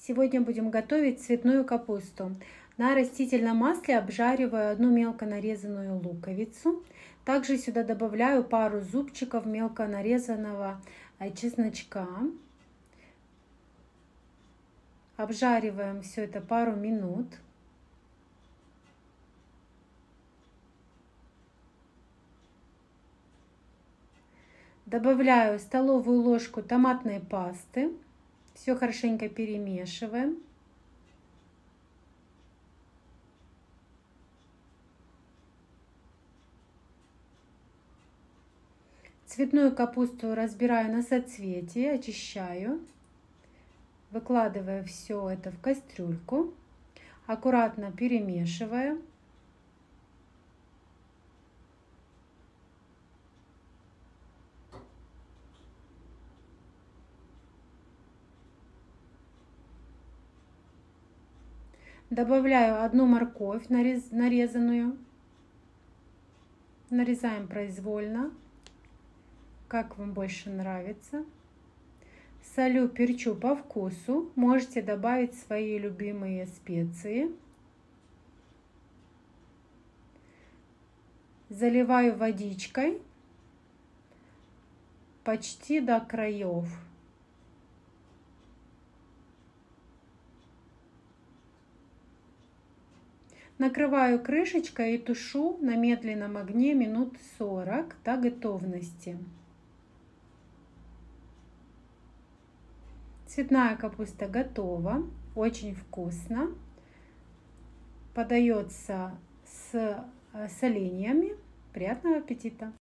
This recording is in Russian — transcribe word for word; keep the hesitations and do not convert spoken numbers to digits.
Сегодня будем готовить цветную капусту. На растительном масле обжариваю одну мелко нарезанную луковицу. Также сюда добавляю пару зубчиков мелко нарезанного чесночка. Обжариваем все это пару минут. Добавляю столовую ложку томатной пасты. Все хорошенько перемешиваем. Цветную капусту разбираю на соцветия, очищаю. Выкладываю все это в кастрюльку. Аккуратно перемешиваю. Добавляю одну морковь нарез, нарезанную. Нарезаем произвольно, как вам больше нравится. Солю, перчу по вкусу. Можете добавить свои любимые специи. Заливаю водичкой почти до краев. Накрываю крышечкой и тушу на медленном огне минут сорок до готовности. Цветная капуста готова, очень вкусно. Подается с соленьями. Приятного аппетита!